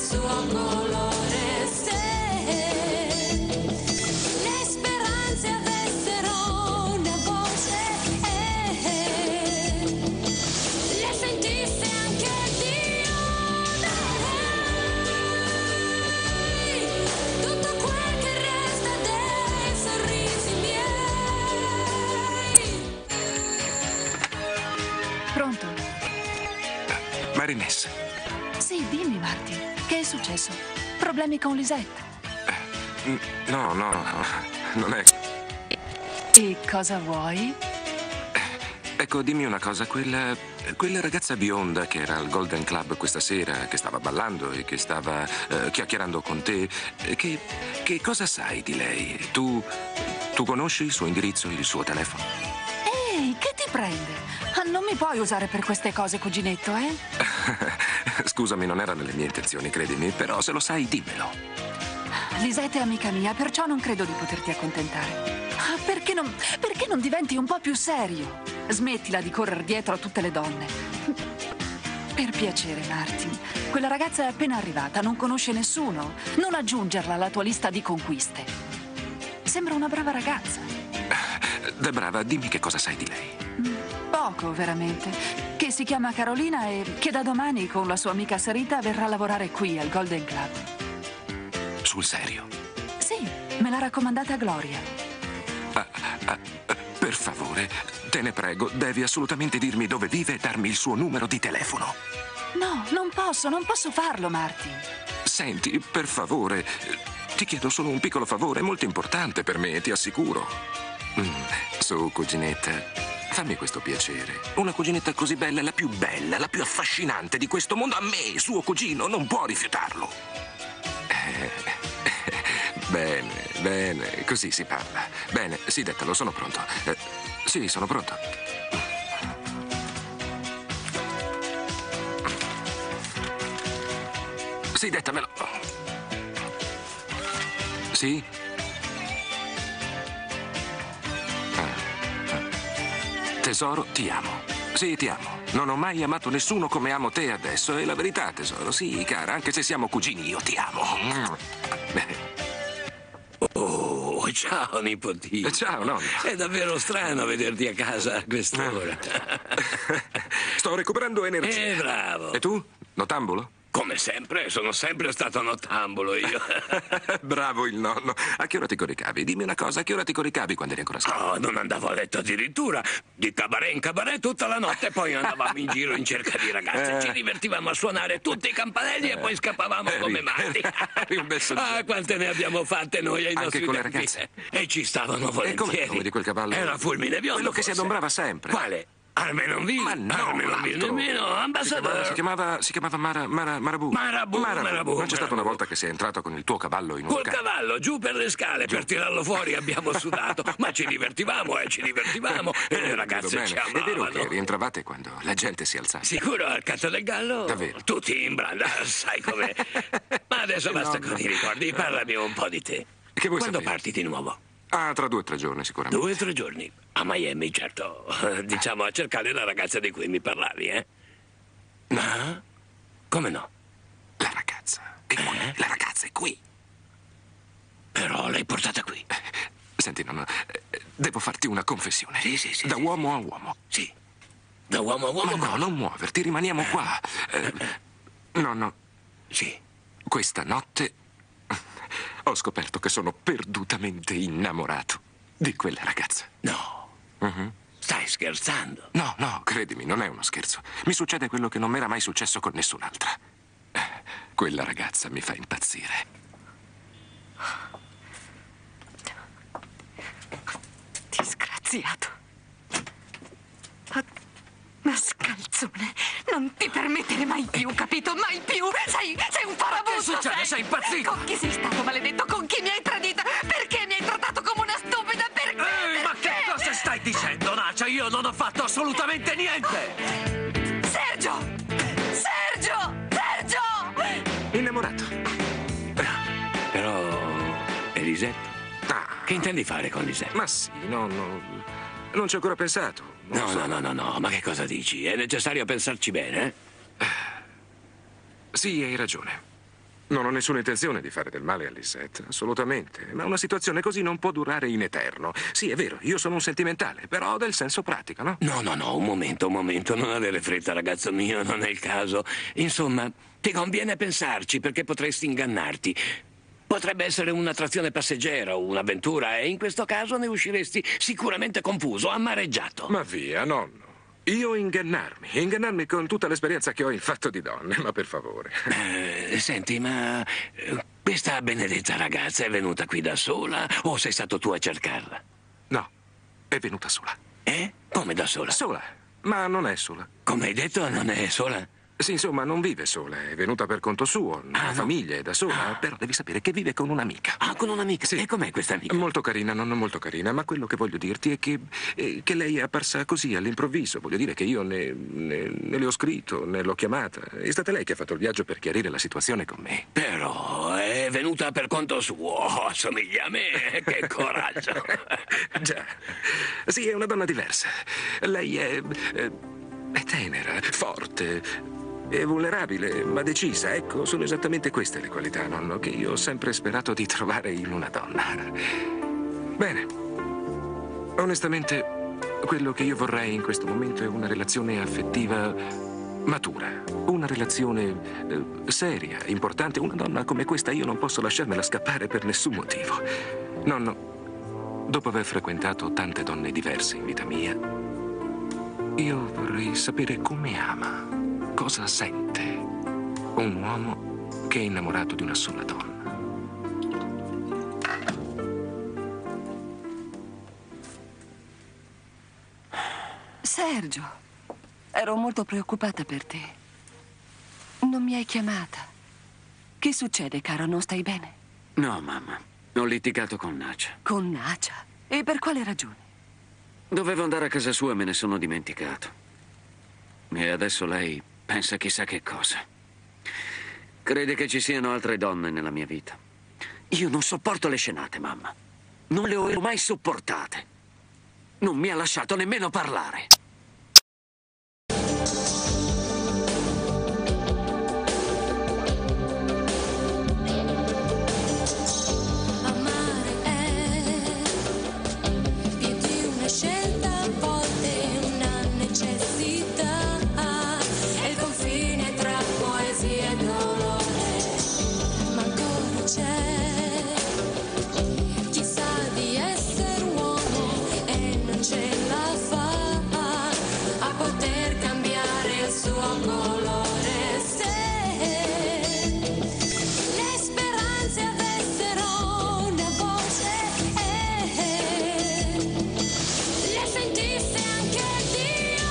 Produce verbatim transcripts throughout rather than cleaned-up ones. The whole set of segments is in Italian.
suo colore. Se le speranze avessero una voce, eh, le sentisse anche Dio, dai, tutto quel che resta dei sorrisi miei. Pronto? Marinès. Sì, dimmi, Martin. Che è successo? Problemi con Lisette? N- No, no, non è... E cosa vuoi? Ecco, dimmi una cosa, quella, quella ragazza bionda che era al Golden Club questa sera, che stava ballando e che stava eh, chiacchierando con te, eh, che, che cosa sai di lei? Tu, tu conosci il suo indirizzo, il suo telefono? Ehi, che ti prende? Ah, non mi puoi usare per queste cose, cuginetto, eh? Scusami, non era nelle mie intenzioni, credimi, però se lo sai, dimmelo. Lisette è amica mia, perciò non credo di poterti accontentare. Ah, perché non, perché non diventi un po' più serio? Smettila di correre dietro a tutte le donne. Per piacere, Martin. Quella ragazza è appena arrivata, non conosce nessuno. Non aggiungerla alla tua lista di conquiste. Sembra una brava ragazza. Da brava, dimmi che cosa sai di lei. Poco, veramente. Che si chiama Carolina e che da domani con la sua amica Sarita verrà a lavorare qui al Golden Club. Sul serio? Sì, me l'ha raccomandata Gloria. Ah, ah, per favore, te ne prego, devi assolutamente dirmi dove vive e darmi il suo numero di telefono. No, non posso, non posso farlo, Martin. Senti, per favore, ti chiedo solo un piccolo favore, molto importante per me, ti assicuro. Mm, su, cuginetta. Fammi questo piacere. Una cuginetta così bella, la più bella, la più affascinante di questo mondo. A me, suo cugino, non può rifiutarlo. Eh, bene, bene, così si parla. Bene, sì, dettalo, sono pronto. Eh, sì, sono pronto. Sì, dettamelo. Sì? Tesoro, ti amo. Sì, ti amo. Non ho mai amato nessuno come amo te adesso. È la verità, tesoro. Sì, cara, anche se siamo cugini, io ti amo. Oh, ciao, nipotino. Ciao, nonno. È davvero strano vederti a casa a quest'ora. Sto recuperando energia. Eh, bravo. E tu? Nottambulo? Come sempre, sono sempre stato nottambulo io. Bravo il nonno. A che ora ti coricavi? Dimmi una cosa, a che ora ti coricavi quando eri ancora scavo? Oh, non andavo a letto addirittura. Di cabaret in cabaret tutta la notte e poi andavamo in giro in cerca di ragazze. Eh. Ci divertivamo a suonare tutti i campanelli e poi scappavamo Eri- come matti. eri un bel soggetto. Ah, quante ne abbiamo fatte noi ai Anche nostri con le tempi. ragazze? E ci stavano E come volentieri. il nome di quel cavallo? Era Fulmine Biondo. Quello che si forse. adombrava sempre. Quale? Armenonville? Ma no, Armenonville l'altro. nemmeno. Si Ambassador. chiamava, si chiamava, si chiamava Mara, Mara, Marabu. Marabu, Marabu, Non c'è stata una Marabu. volta che sei entrato con il tuo cavallo in un Col ca- cavallo, giù per le scale, per tirarlo fuori abbiamo sudato. Ma ci divertivamo, eh, ci divertivamo. E le Eh, ragazze vedo ci bene. È vero che amavano. rientravate quando la gente si alzava. Sicuro al canto del gallo? Davvero? Tutti in branda, sai com'è. Ma adesso basta No, con no. i ricordi, parlami un po' di te. Che vuoi Quando sapere? parti di nuovo? Ah, tra due o tre giorni sicuramente. Due o tre giorni. A Miami, certo. Diciamo a cercare la ragazza di cui mi parlavi, eh? No? Come no? La ragazza è qui. Eh? La ragazza è qui. Però l'hai portata qui. Senti, nonno, eh, devo farti una confessione. Sì, sì, sì, Da sì, uomo a uomo. Sì. Da uomo a uomo? Ma no, non muoverti, rimaniamo qua. Eh, nonno, Sì. questa notte ho scoperto che sono perdutamente innamorato di quella ragazza. No. Mhm. Stai scherzando? No, no, credimi, non è uno scherzo. Mi succede quello che non mi era mai successo con nessun'altra. Eh, Quella ragazza mi fa impazzire. Disgraziato. Mascalzone, non ti permettere mai più, capito? Mai più! Sei, sei un farabutto! Che succede? Sei impazzito? Con chi sei stato, maledetto? Con chi mi hai tradita? Perché mi hai trattato come una stupida? Perché? Ehi, ma che Perché? cosa stai dicendo, Nacia? Io non ho fatto assolutamente niente! Sergio! Sergio! Sergio! Innamorato. Però, Elisette? Ah, Che intendi fare con Lisette? ma sì, no, no, non ci ho ancora pensato. Non No, so. no, no, no, no, ma che cosa dici? È necessario pensarci bene, eh? Sì, hai ragione. Non ho nessuna intenzione di fare del male a Lisette, assolutamente. Ma una situazione così non può durare in eterno. Sì, è vero, io sono un sentimentale, però ho del senso pratico, no? No, no, no, un momento, un momento, non avere fretta, ragazzo mio, non è il caso. Insomma, ti conviene pensarci perché potresti ingannarti. Potrebbe essere un'attrazione passeggera o un'avventura e in questo caso ne usciresti sicuramente confuso, amareggiato. Ma via, nonno. Io ingannarmi, ingannarmi con tutta l'esperienza che ho in fatto di donne, ma per favore. Eh, senti, ma eh, questa benedetta ragazza è venuta qui da sola o sei stato tu a cercarla? No, è venuta sola. Eh? Come da sola? Sola, ma non è sola. Come hai detto, non è sola? Sì, insomma, non vive sola, è venuta per conto suo, la Ah, no. famiglia è da sola, Ah. però devi sapere che vive con un'amica. Ah, con un'amica? Sì. E com'è questa amica? Molto carina, non molto carina, ma quello che voglio dirti è che, eh, che lei è apparsa così all'improvviso. Voglio dire che io ne, ne- ne le ho scritto, ne l'ho chiamata. È stata lei che ha fatto il viaggio per chiarire la situazione con me. Però è venuta per conto suo, assomiglia a me, che coraggio. Già, sì, è una donna diversa. Lei è, eh, è tenera, forte, è vulnerabile, ma decisa. Ecco, sono esattamente queste le qualità, nonno, che io ho sempre sperato di trovare in una donna. Bene. Onestamente, quello che io vorrei in questo momento è una relazione affettiva matura. Una relazione eh, seria, importante. Una donna come questa io non posso lasciarmela scappare per nessun motivo. Nonno, dopo aver frequentato tante donne diverse in vita mia, io vorrei sapere come ama, cosa sente un uomo che è innamorato di una sola donna. Sergio, ero molto preoccupata per te. Non mi hai chiamata. Che succede, caro? Non stai bene? No, mamma. Ho litigato con Nacia. Con Nacia? E per quale ragione? Dovevo andare a casa sua e me ne sono dimenticato. E adesso lei pensa chissà che cosa. Crede che ci siano altre donne nella mia vita. Io non sopporto le scenate, mamma. Non le ho mai sopportate. Non mi ha lasciato nemmeno parlare. Amare è più di una scelta, a volte una necessità. È il confine tra poesia e dolore, ma ancora c'è chi sa di essere uomo e non ce la fa a poter cambiare il suo colore. Se le speranze avessero una voce, eh, le sentisse anche Dio,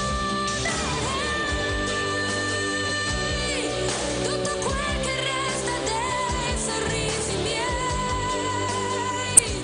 dai, tutto quel che resta dei sorrisi miei.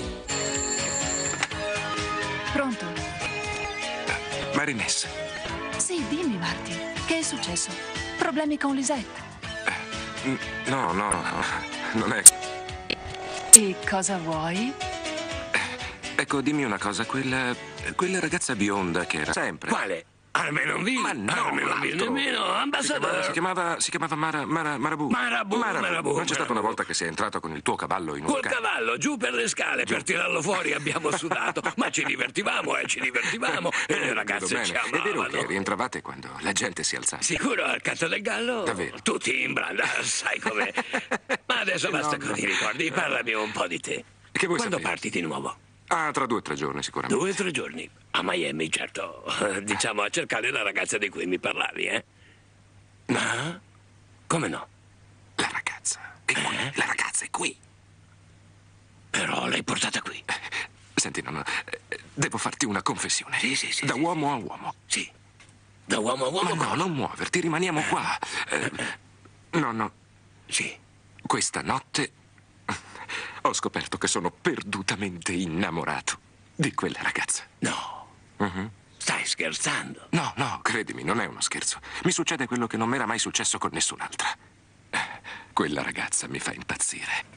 Pronto? Marinessa, Sì, dimmi, Marty. Che è successo? Problemi con Lisette? n- no, no, no, non è... E cosa vuoi? Ecco, dimmi una cosa, quella, quella ragazza bionda che era sempre... Quale? Armenonville? Ma no, Armenonville l'altro. nemmeno, Si ambassador. chiamava, si chiamava, si chiamava Mara, Mara, Marabu. Marabu, Marabu, Non c'è stata una Marabu. volta che sei entrato con il tuo cavallo in un Col carro? cavallo, giù per le scale, per tirarlo fuori abbiamo sudato, ma ci divertivamo, eh, ci divertivamo. E le ragazze Vedo ci bene. È vero che amavano. rientravate quando la gente si alzava? Sicuro al canto del gallo? Davvero? Tutti in branda, sai com'è. Ma adesso basta No, con no. i ricordi, parlami un po' di te. Che vuoi Quando sapere? parti di nuovo? Ah, tra due o tre giorni sicuramente. Due o tre giorni. A Miami, certo. Diciamo a cercare la ragazza di cui mi parlavi, eh? Ma? Come no? La ragazza è qui, Eh? la ragazza è qui. Però l'hai portata qui. Senti, nonno, eh, devo farti una confessione. Sì, sì, sì, Da sì. uomo a uomo. Sì. Da uomo a uomo? Ma no, non muoverti, rimaniamo qua. Eh, nonno, Sì. questa notte ho scoperto che sono perdutamente innamorato di quella ragazza. No. Mhm. Stai scherzando? No, no, credimi, non è uno scherzo. Mi succede quello che non mi era mai successo con nessun'altra. Eh, Quella ragazza mi fa impazzire.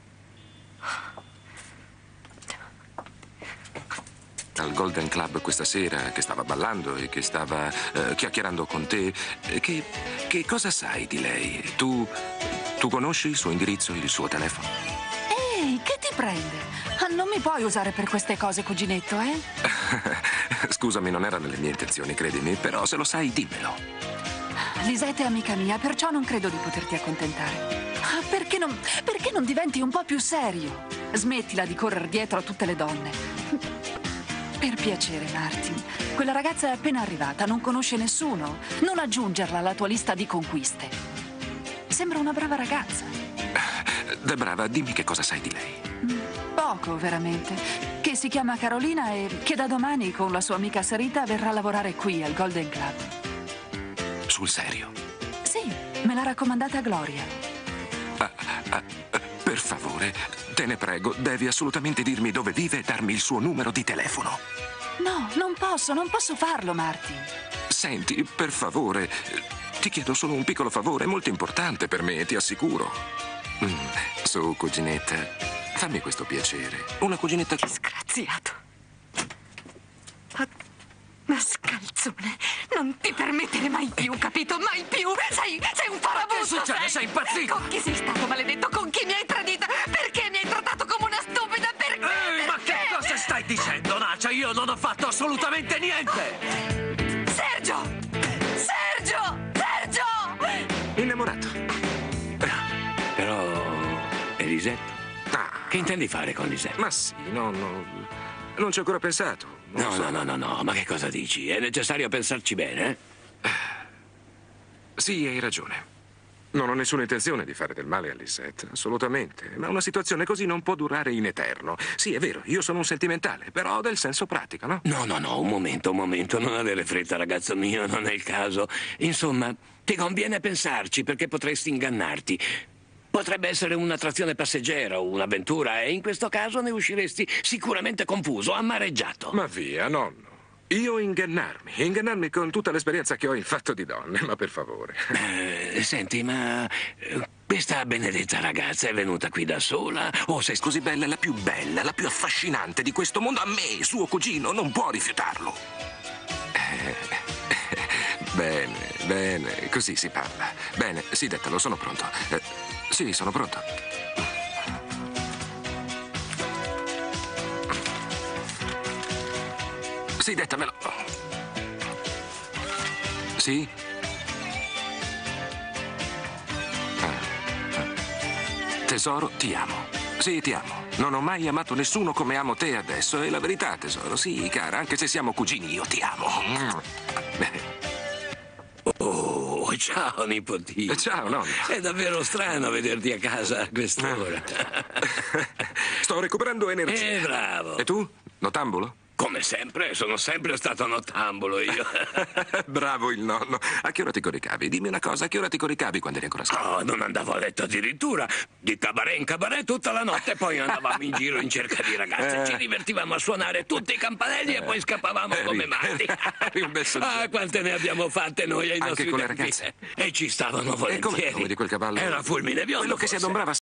Al Golden Club questa sera, che stava ballando e che stava eh, chiacchierando con te, eh, che, che cosa sai di lei? Tu Tu conosci il suo indirizzo e il suo telefono? Ehi, che ti prende? Ah, non mi puoi usare per queste cose, cuginetto, eh? Scusami, non era nelle mie intenzioni, credimi, però se lo sai, dimmelo. Lisette è amica mia, perciò non credo di poterti accontentare. Ah, perché non, perché non diventi un po' più serio? Smettila di correre dietro a tutte le donne. Per piacere, Martin. Quella ragazza è appena arrivata, non conosce nessuno. Non aggiungerla alla tua lista di conquiste. Sembra una brava ragazza. Da brava, dimmi che cosa sai di lei. Poco, veramente. Che si chiama Carolina e che da domani con la sua amica Sarita verrà a lavorare qui al Golden Club. Sul serio? Sì, me l'ha raccomandata Gloria. Ah, ah, per favore, te ne prego, devi assolutamente dirmi dove vive e darmi il suo numero di telefono. No, non posso, non posso farlo, Martin. Senti, per favore, ti chiedo solo un piccolo favore molto importante per me, ti assicuro. Mm, su, cuginetta, fammi questo piacere. Una cuginetta... Disgraziato. Mascalzone, non ti permettere mai più, capito? Mai più! Sei, sei un farabusto! Che succede? Sei, Sei impazzito? Con chi sei stato, maledetto? Con chi mi hai tradita? Perché mi hai trattato come una stupida? Perché? Ehi, ma che Perché? cosa stai dicendo, Nacia? Io non ho fatto assolutamente niente! Sergio! Sergio! Sergio! Innamorato. Però, Elisette? Ah, Che intendi fare con Lisette? ma sì, no, no, non ci ho ancora pensato. Non No, lo so. no, no, no, no, ma che cosa dici? È necessario pensarci bene, eh? Sì, hai ragione. Non ho nessuna intenzione di fare del male a Lisette, assolutamente. Ma una situazione così non può durare in eterno. Sì, è vero, io sono un sentimentale, però ho del senso pratico, no? No, no, no, un momento, un momento, non avere fretta, ragazzo mio, non è il caso. Insomma, ti conviene pensarci perché potresti ingannarti. Potrebbe essere un'attrazione passeggera o un'avventura e in questo caso ne usciresti sicuramente confuso, amareggiato. Ma via, nonno. Io ingannarmi, ingannarmi con tutta l'esperienza che ho in fatto di donne, ma per favore. Eh, senti, ma eh, questa benedetta ragazza è venuta qui da sola o sei... Così bella, la più bella, la più affascinante di questo mondo, a me, suo cugino, non può rifiutarlo. Eh, bene, bene, così si parla. Bene, sì, dettalo, sono pronto. Eh, sì, sono pronto. Sì, dettamelo. Sì? Ah. Tesoro, ti amo. Sì, ti amo. Non ho mai amato nessuno come amo te adesso. È la verità, tesoro. Sì, cara, anche se siamo cugini, io ti amo. Oh, ciao nipotino. Eh, ciao, nonno. È davvero strano vederti a casa a quest'ora. Sto recuperando energia. Eh, bravo. E tu? Nottambulo? Come sempre, sono sempre stato nottambolo io. Bravo il nonno. A che ora ti coricavi? Dimmi una cosa, a che ora ti coricavi quando eri ancora a scuola? Oh, non andavo a letto addirittura. Di cabaret in cabaret tutta la notte, poi andavamo in giro in cerca di ragazze. Eh. Ci divertivamo a suonare tutti i campanelli e poi scappavamo Eri- come matti. eri un bel soggetto. Ah, quante ne abbiamo fatte noi ai Anche nostri con le tempi. ragazze? E ci stavano E come volentieri. come di quel cavallo? Era fulmine biondo, Quello che si forse. adombrava